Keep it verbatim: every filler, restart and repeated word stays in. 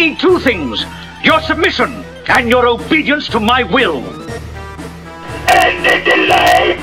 need two things. Your submission and your obedience to my will. End the delay!